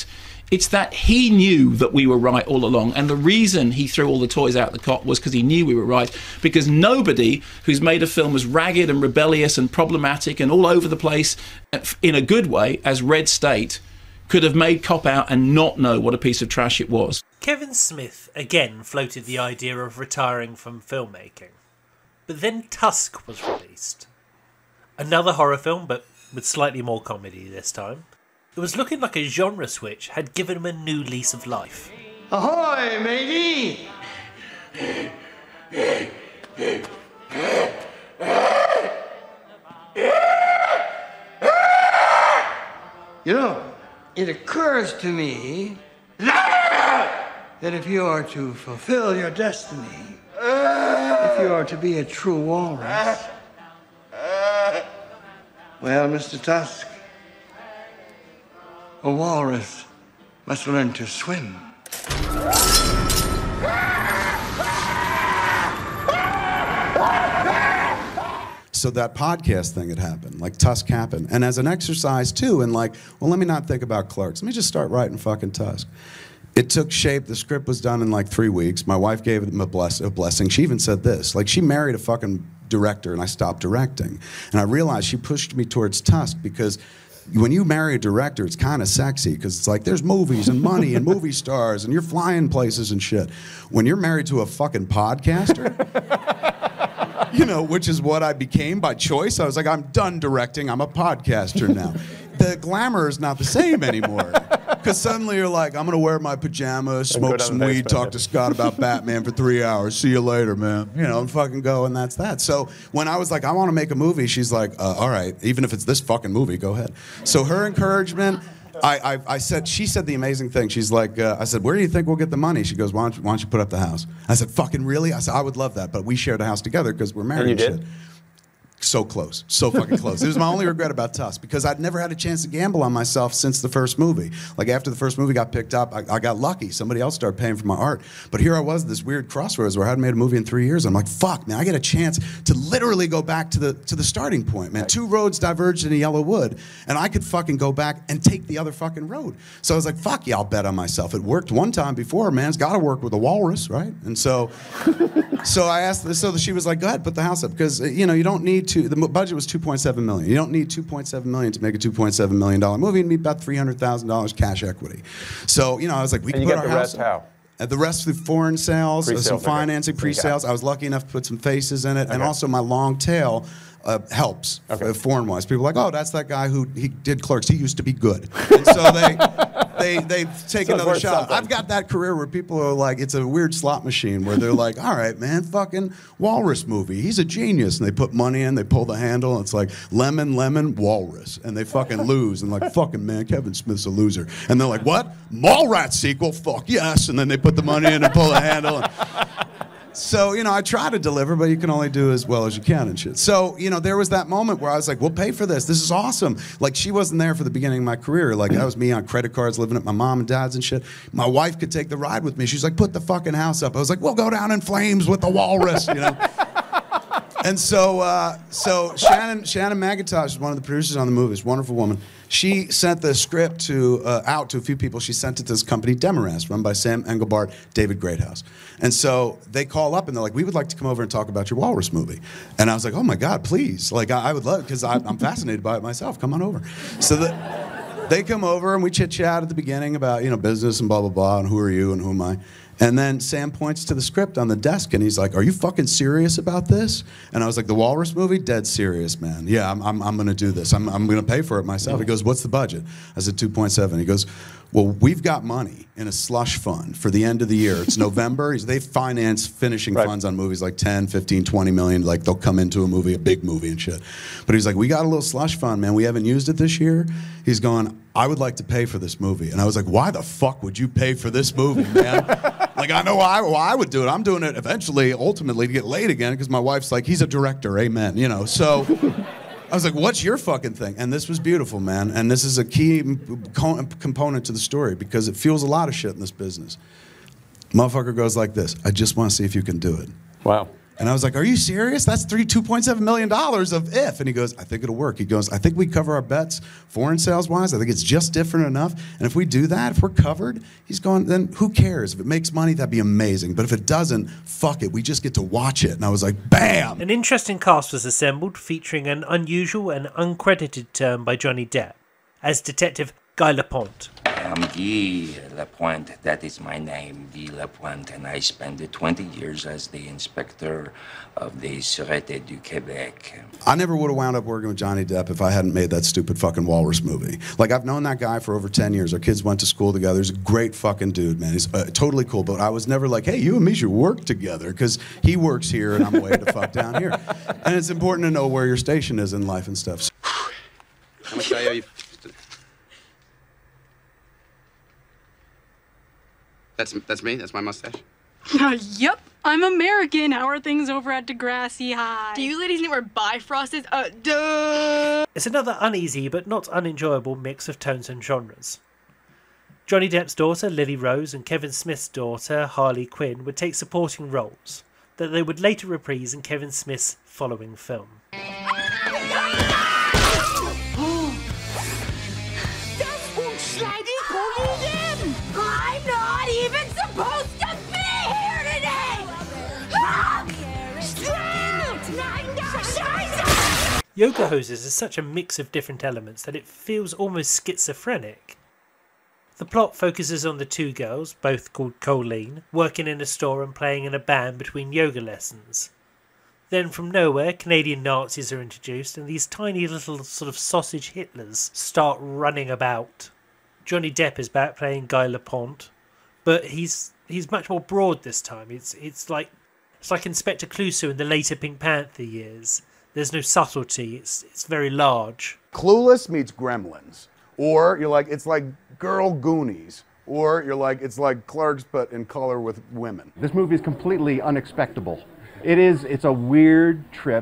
Speaker 4: It's that he knew that we were right all along, and the reason he threw all the toys out the cot was because he knew we were right, because nobody who's made a film as ragged and rebellious and problematic and all over the place in a good way as Red State could have made Cop Out and not know what a piece of trash it was.
Speaker 1: Kevin Smith again floated the idea of retiring from filmmaking. But then Tusk was released. Another horror film, but with slightly more comedy this time. It was looking like a genre switch had given him a new lease of life.
Speaker 2: Ahoy, matey! You know, it occurs to me that if you are to fulfill your destiny, if you are to be a true walrus, well, Mister Tusk, a walrus must learn to swim.
Speaker 16: So that podcast thing had happened, like Tusk happened. And as an exercise too, and like, well, let me not think about Clerks. Let me just start writing fucking Tusk. It took shape. The script was done in like three weeks. My wife gave it a, bless a blessing. She even said this, like she married a fucking director and I stopped directing. And I realized she pushed me towards Tusk because when you marry a director, it's kind of sexy because it's like there's movies and money and movie stars and you're flying places and shit. When you're married to a fucking podcaster, you know, which is what I became by choice. I was like, I'm done directing. I'm a podcaster now. The glamour is not the same anymore. Because suddenly you're like, I'm going to wear my pajamas, smoke some weed, talk to Scott about Batman for three hours. See you later, man. You know, and fucking go, and that's that. So when I was like, I want to make a movie, she's like, uh, all right, even if it's this fucking movie, go ahead. So her encouragement... I, I, I said, she said the amazing thing. She's like, uh, I said, where do you think we'll get the money? She goes, why don't, you, why don't you put up the house? I said, fucking really? I said, I would love that, but we shared a house together because we're married and, you and did? Shit. So close, so fucking close. It was my only regret about Tusk because I'd never had a chance to gamble on myself since the first movie. Like after the first movie got picked up, I, I got lucky. Somebody else started paying for my art. But here I was, this weird crossroads where I hadn't made a movie in three years. I'm like, fuck, man, I get a chance to literally go back to the to the starting point, man. Right. Two roads diverged in a yellow wood, and I could fucking go back and take the other fucking road. So I was like, fuck yeah, I'll bet on myself. It worked one time before, man. It's got to work with a walrus, right? And so, so I asked, so she was like, go ahead, put the house up because you know you don't need to. The budget was two point seven million dollars. You don't need two point seven million dollars to make a two point seven million dollar movie. You need about three hundred thousand dollars cash equity. So, you know, I was like, we
Speaker 17: and
Speaker 16: can
Speaker 17: you
Speaker 16: put
Speaker 17: get
Speaker 16: our
Speaker 17: the
Speaker 16: house
Speaker 17: rest how?
Speaker 16: Uh, the rest through foreign sales, uh, some
Speaker 17: Pre-sales,
Speaker 16: financing,
Speaker 17: okay.
Speaker 16: pre-sales. I was lucky enough to put some faces in it,
Speaker 17: Okay.
Speaker 16: and also my long tail uh, helps
Speaker 17: Okay.
Speaker 16: uh, foreign-wise. People are like, oh, that's that guy who he did Clerks. He used to be good. And so they, they, they've taken
Speaker 17: So it's
Speaker 16: another
Speaker 17: worth
Speaker 16: shot.
Speaker 17: something.
Speaker 16: I've got that career where people are like, it's a weird slot machine where they're like, all right, man, fucking Walrus movie. He's a genius. And they put money in, they pull the handle, and it's like, lemon, lemon, Walrus. And they fucking lose. And like, fucking man, Kevin Smith's a loser. And they're like, what? Mallrats sequel? Fuck yes. And then they put the money in and pull the handle. And so, you know, I try to deliver, but you can only do as well as you can and shit. So, you know, there was that moment where I was like, we'll pay for this. This is awesome. Like, she wasn't there for the beginning of my career. Like, that was me on credit cards, living at my mom and dad's and shit. My wife could take the ride with me. She's like, put the fucking house up. I was like, we'll go down in flames with the walrus, you know. And so, uh, so Shannon, Shannon McIntosh is one of the producers on the movie. She's a wonderful woman. She sent the script to uh, out to a few people. She sent it to this company, Demarest, run by Sam Engelbart, David Greathouse. And so they call up and they're like, we would like to come over and talk about your Walrus movie. And I was like, oh my God, please. Like, I, I would love, because I'm fascinated by it myself. Come on over. So the, they come over and we chit chat at the beginning about, you know, business and blah, blah, blah, and who are you and who am I? And then Sam points to the script on the desk and he's like, are you fucking serious about this? And I was like, the Walrus movie? Dead serious, man. Yeah, I'm, I'm, I'm going to do this. I'm, I'm going to pay for it myself. He goes, what's the budget? I said, two point seven. He goes, well, we've got money in a slush fund for the end of the year. It's November. He's, they finance finishing right. funds on movies like ten, fifteen, twenty million. Like they'll come into a movie, a big movie and shit. But he's like, we got a little slush fund, man. We haven't used it this year. He's going, I would like to pay for this movie. And I was like, why the fuck would you pay for this movie, man? Like, I know why, why I would do it. I'm doing it eventually, ultimately, to get laid again, because my wife's like, he's a director, amen, you know. So I was like, what's your fucking thing? And this was beautiful, man. And this is a key co component to the story, because it fuels a lot of shit in this business. Motherfucker goes like this, I just want to see if you can do it.
Speaker 17: Wow.
Speaker 16: And I was like, are you serious? That's three, two point seven million dollars of if. And he goes, I think it'll work. He goes, I think we cover our bets foreign sales-wise. I think it's just different enough. And if we do that, if we're covered, he's going, then who cares? If it makes money, that'd be amazing. But if it doesn't, fuck it. We just get to watch it. And I was like, bam!
Speaker 1: An interesting cast was assembled, featuring an unusual and uncredited turn by Johnny Depp as Detective Guy Lapointe.
Speaker 6: I'm Guy Lapointe, that is my name, Guy Lapointe, and I spent twenty years as the inspector of the Sûreté du Québec.
Speaker 16: I never would have wound up working with Johnny Depp if I hadn't made that stupid fucking Walrus movie. Like, I've known that guy for over ten years. Our kids went to school together. He's a great fucking dude, man. He's uh, totally cool, but I was never like, hey, you and me should work together, because he works here and I'm way the fuck down here. And it's important to know where your station is in life and stuff.
Speaker 17: How much do I owe you? That's, that's me? That's my mustache?
Speaker 18: Uh, yep, I'm American. How are things over at Degrassi High? Do you ladies know where Bifrost is? Uh, duh!
Speaker 1: It's another uneasy but not unenjoyable mix of tones and genres. Johnny Depp's daughter, Lily Rose, and Kevin Smith's daughter, Harley Quinn, would take supporting roles that they would later reprise in Kevin Smith's following film.
Speaker 18: I'm not even supposed to be here today!
Speaker 1: Yoga Hoses is such a mix of different elements that it feels almost schizophrenic. The plot focuses on the two girls, both called Colleen, working in a store and playing in a band between yoga lessons. Then from nowhere, Canadian Nazis are introduced and these tiny little sort of sausage Hitlers start running about. Johnny Depp is back playing Guy Lapointe, but he's he's much more broad this time. It's it's like it's like Inspector Clouseau in the later Pink Panther years. There's no subtlety. It's it's very large.
Speaker 7: Clueless meets Gremlins, or you're like it's like Girl Goonies, or you're like it's like Clerks but in color with women.
Speaker 19: This movie is completely unexpectable. It is. It's a weird trip.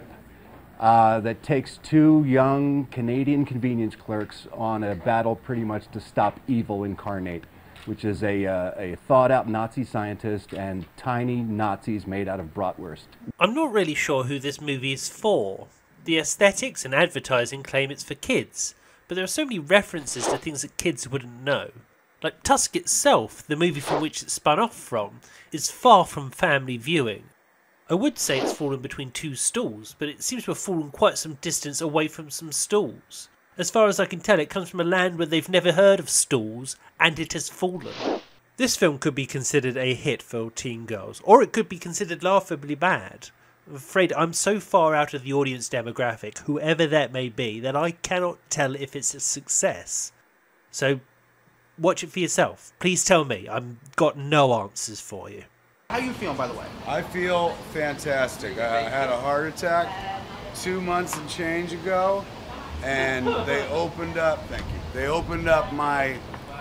Speaker 19: Uh, that takes two young Canadian convenience clerks on a battle pretty much to stop evil incarnate, which is a, uh, a thought-out Nazi scientist and tiny Nazis made out of bratwurst.
Speaker 1: I'm not really sure who this movie is for. The aesthetics and advertising claim it's for kids, but there are so many references to things that kids wouldn't know. Like Tusk itself, the movie from which it spun off from, is far from family viewing. I would say it's fallen between two stools, but it seems to have fallen quite some distance away from some stools. As far as I can tell, it comes from a land where they've never heard of stools, and it has fallen. This film could be considered a hit for teen girls, or it could be considered laughably bad. I'm afraid I'm so far out of the audience demographic, whoever that may be, that I cannot tell if it's a success. So, watch it for yourself. Please tell me. I've got no answers for you.
Speaker 7: How you feeling, by the way? I feel fantastic. I had a heart attack two months and change ago, and they opened up, thank you, they opened up my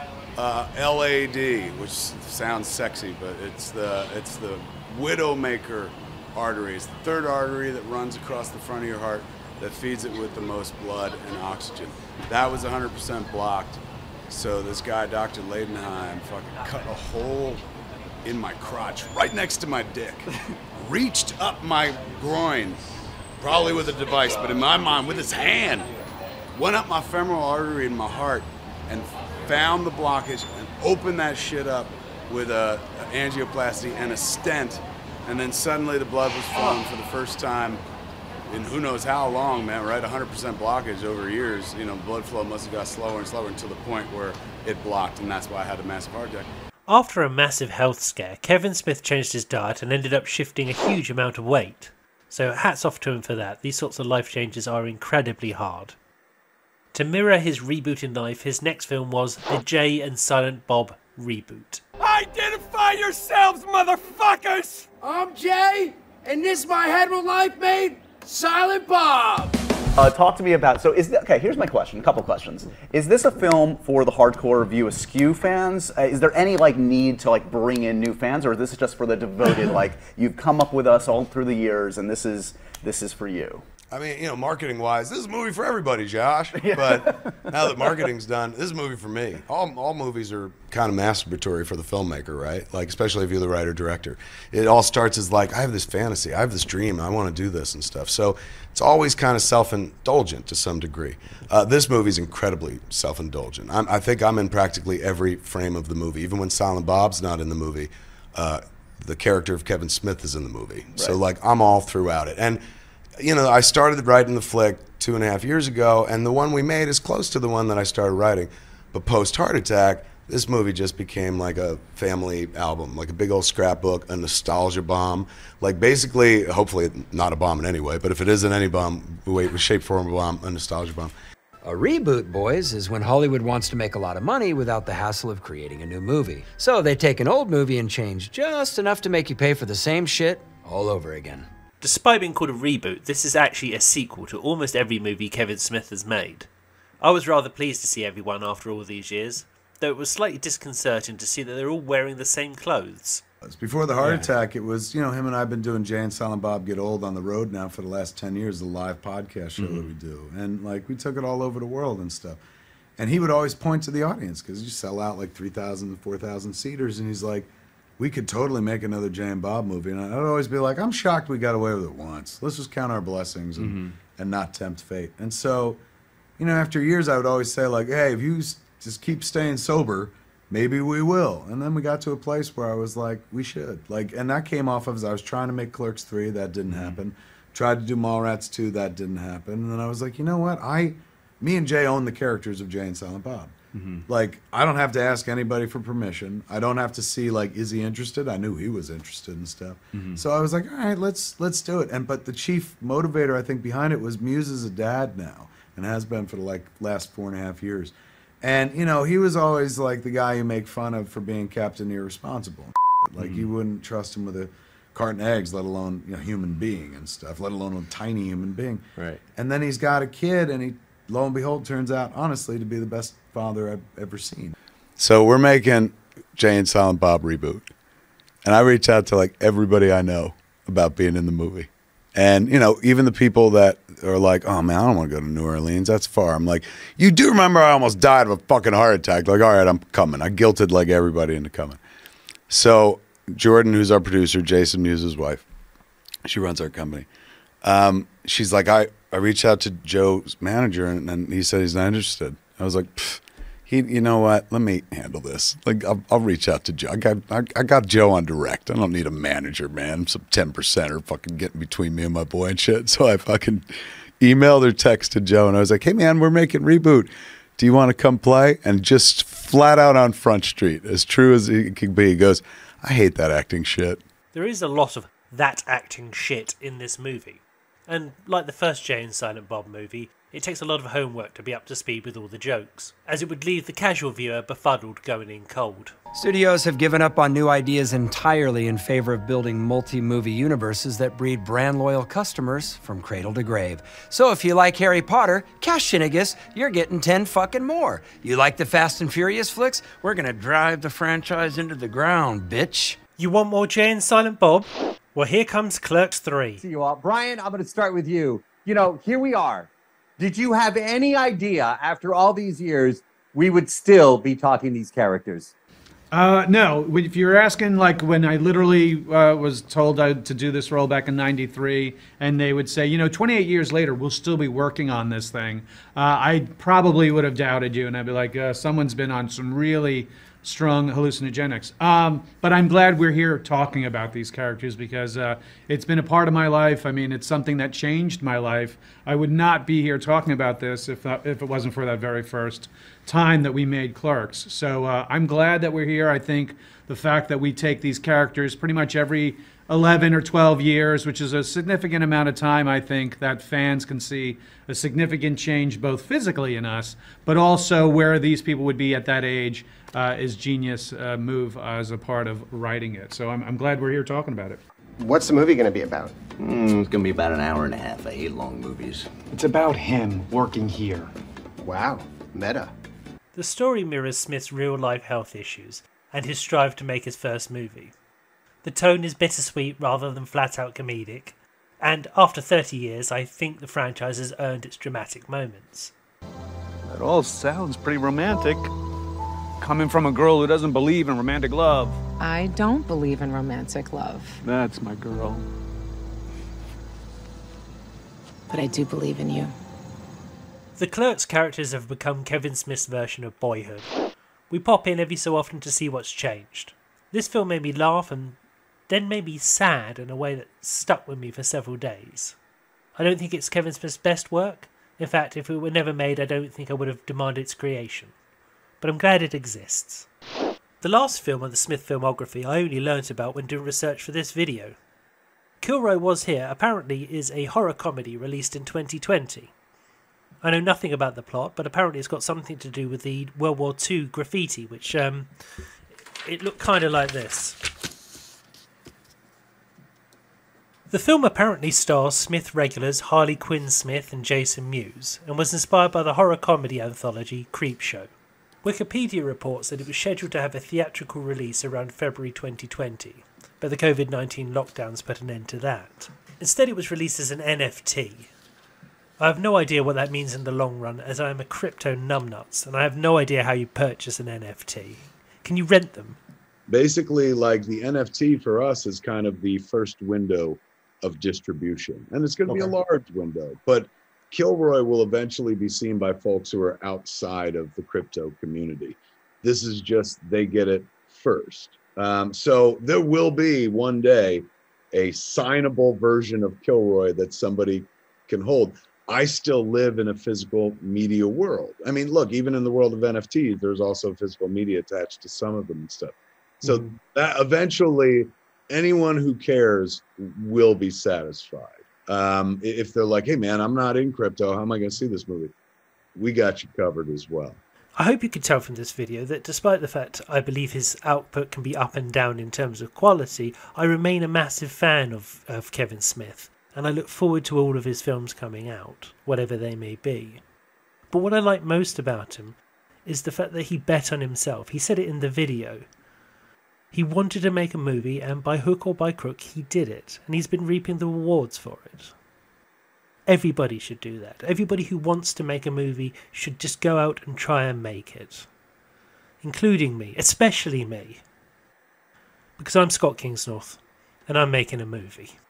Speaker 7: uh, L A D, which sounds sexy, but it's the, it's the Widowmaker artery. It's the third artery that runs across the front of your heart that feeds it with the most blood and oxygen. That was one hundred percent blocked, so this guy, Doctor Leidenheim, fucking cut a hole in my crotch, right next to my dick, reached up my groin, probably with a device, but in my mind, with his hand, went up my femoral artery in my heart and found the blockage and opened that shit up with a, a angioplasty and a stent, and then suddenly the blood was flowing for the first time in who knows how long, man, right? one hundred percent blockage over years. You know, blood flow must have got slower and slower until the point where it blocked, and that's why I had a massive heart attack.
Speaker 1: After a massive health scare, Kevin Smith changed his diet and ended up shifting a huge amount of weight. So hats off to him for that. These sorts of life changes are incredibly hard. To mirror his reboot in life, his next film was The Jay and Silent Bob Reboot.
Speaker 20: Identify yourselves, motherfuckers! I'm Jay, and this is my hetero life mate, Silent Bob!
Speaker 21: Uh, talk to me about, so is, the, okay, here's my question, a couple questions. Is this a film for the hardcore View Askew fans? Uh, is there any like need to like bring in new fans, or is this just for the devoted, like, you've come up with us all through the years and this is, this is for you?
Speaker 28: I mean, you know, marketing-wise, this is a movie for everybody, Josh. But now that marketing's done, this is a movie for me. All, all movies are kind of masturbatory for the filmmaker, right? Like, especially if you're the writer-director. It all starts as like, I have this fantasy, I have this dream, I want to do this and stuff. So it's always kind of self-indulgent to some degree. Uh, this movie's incredibly self-indulgent. I'm, I think I'm in practically every frame of the movie. Even when Silent Bob's not in the movie, uh, the character of Kevin Smith is in the movie. Right. So, like, I'm all throughout it. And you know, I started writing the flick two and a half years ago, and the one we made is close to the one that I started writing. But post Heart Attack, this movie just became like a family album, like a big old scrapbook, a nostalgia bomb. Like basically, hopefully not a bomb in any way, but if it isn't any bomb, wait, was shaped for a bomb, a nostalgia bomb.
Speaker 5: A reboot, boys, is when Hollywood wants to make a lot of money without the hassle of creating a new movie. So they take an old movie and change just enough to make you pay for the same shit all over again.
Speaker 1: Despite being called a reboot, this is actually a sequel to almost every movie Kevin Smith has made. I was rather pleased to see everyone after all these years, though it was slightly disconcerting to see that they're all wearing the same clothes.
Speaker 16: Before the heart
Speaker 1: Yeah.
Speaker 16: attack, it was, you know, him and I have been doing Jay and Silent Bob Get Old on the road now for the last ten years, the live podcast show
Speaker 1: Mhm.
Speaker 16: that we do. And, like, we took it all over the world and stuff. And he would always point to the audience because you sell out like three thousand, four thousand seaters, and he's like, we could totally make another Jay and Bob movie. And I'd always be like, I'm shocked we got away with it once. Let's just count our blessings and,
Speaker 1: Mm-hmm.
Speaker 16: and not tempt fate. And so, you know, after years, I would always say, like, hey, if you s- just keep staying sober, maybe we will. And then we got to a place where I was like, we should. Like, and that came off of, I was trying to make Clerks three, that didn't happen. Tried to do Mallrats two, that didn't happen. And then I was like, you know what? I, me and Jay own the characters of Jay and Silent Bob. Like, I don't have to ask anybody for permission. I don't have to see, like, is he interested? I knew he was interested and stuff.
Speaker 1: Mhm.
Speaker 16: So I was like, all right, let's let's do it. And but the chief motivator, I think, behind it was Muse is a dad now and has been for the like last four and a half years. And you know, he was always like the guy you make fun of for being Captain Irresponsible. Like you wouldn't trust him with a carton of eggs, let alone, you know, human being and stuff, let alone a tiny human being.
Speaker 1: Right.
Speaker 16: And then he's got a kid, and he, lo and behold, turns out, honestly, to be the best father I've ever seen. So we're making Jay and Silent Bob Reboot. And I reach out to, like, everybody I know about being in the movie. And, you know, even the people that are like, oh, man, I don't want to go to New Orleans. That's far. I'm like, you do remember I almost died of a fucking heart attack. Like, all right, I'm coming. I guilted, like, everybody into coming. So Jordan, who's our producer, Jason Muse's wife, she runs our company. Um, she's like, I, I reached out to Joe's manager, and, and he said he's not interested. I was like, Pfft. He, you know what? Let me handle this. Like, I'll, I'll reach out to Joe. I got, I, I got Joe on direct. I don't need a manager, man. Some ten percent are fucking getting between me and my boy and shit. So I fucking emailed or texted Joe, and I was like, hey, man, we're making Reboot. Do you want to come play? And just flat out on Front Street, as true as it can be, he goes, I hate that acting shit.
Speaker 1: There is a lot of that acting shit in this movie. And like the first Jay and Silent Bob movie, it takes a lot of homework to be up to speed with all the jokes, as it would leave the casual viewer befuddled going in cold.
Speaker 5: Studios have given up on new ideas entirely in favor of building multi-movie universes that breed brand-loyal customers from cradle to grave. So if you like Harry Potter, cash shinnigus, you're getting ten fucking more. You like the Fast and Furious flicks? We're gonna drive the franchise into the ground, bitch.
Speaker 1: You want more Jay and Silent Bob? Well, here comes Clerks three.
Speaker 10: See you all. Brian, I'm going to start with you. You know, here we are. Did you have any idea after all these years we would still be talking these characters?
Speaker 22: Uh, no, if you're asking, like, when I literally uh, was told I, to do this role back in ninety-three, and they would say, you know, twenty-eight years later, we'll still be working on this thing, uh, I probably would have doubted you, and I'd be like, uh, someone's been on some really strong hallucinogenics. Um, but I'm glad we're here talking about these characters because uh, it's been a part of my life. I mean, it's something that changed my life. I would not be here talking about this if, uh, if it wasn't for that very first time that we made Clerks. So uh, I'm glad that we're here. I think the fact that we take these characters pretty much every eleven or twelve years, which is a significant amount of time, I think, that fans can see a significant change both physically in us, but also where these people would be at that age uh, is genius uh, move as a part of writing it. So I'm, I'm glad we're here talking about it.
Speaker 23: What's the movie going to be about?
Speaker 24: Mm, it's going to be about an hour and a half. I hate long movies.
Speaker 23: It's about him working here. Wow, meta.
Speaker 1: The story mirrors Smith's real-life health issues and his strive to make his first movie. The tone is bittersweet rather than flat-out comedic, And after thirty years, I think the franchise has earned its dramatic moments.
Speaker 3: That all sounds pretty romantic. Coming from a girl who doesn't believe in romantic love.
Speaker 9: I don't believe in romantic love.
Speaker 3: That's my girl.
Speaker 9: But I do believe in you.
Speaker 1: The Clerks characters have become Kevin Smith's version of Boyhood. We pop in every so often to see what's changed. This film made me laugh and then made me sad in a way that stuck with me for several days. I don't think it's Kevin Smith's best work. In fact, if it were never made, I don't think I would have demanded its creation. But I'm glad it exists. The last film on the Smith filmography I only learnt about when doing research for this video. Kilroy Was Here apparently is a horror comedy released in twenty twenty. I know nothing about the plot, but apparently it's got something to do with the World War Two graffiti, which, um, it looked kind of like this. The film apparently stars Smith regulars Harley Quinn Smith and Jason Mewes, and was inspired by the horror comedy anthology Creepshow. Wikipedia reports that it was scheduled to have a theatrical release around February twenty twenty, but the COVID nineteen lockdowns put an end to that. Instead it was released as an N F T. I have no idea what that means in the long run, as I am a crypto numbnuts, and I have no idea how you purchase an N F T. Can you rent them?
Speaker 11: Basically, like, the N F T for us is kind of the first window of distribution, and it's going to
Speaker 1: Okay.
Speaker 11: be a large window, but Kilroy will eventually be seen by folks who are outside of the crypto community. This is just, they get it first. Um, so there will be one day a signable version of Kilroy that somebody can hold. I still live in a physical media world. I mean, look, even in the world of N F Ts, there's also physical media attached to some of them and stuff. So
Speaker 1: Mhm.
Speaker 11: that eventually anyone who cares will be satisfied. Um, i- if they're like, hey man, I'm not in crypto, how am I going to see this movie? We got you covered as well.
Speaker 1: I hope you could tell from this video that despite the fact I believe his output can be up and down in terms of quality, I remain a massive fan of, of Kevin Smith, and I look forward to all of his films coming out, whatever they may be. But what I like most about him is the fact that he bet on himself. He said it in the video. He wanted to make a movie, and by hook or by crook, he did it, and he's been reaping the rewards for it. Everybody should do that. Everybody who wants to make a movie should just go out and try and make it. Including me, especially me. Because I'm Scott Kingsnorth, and I'm making a movie.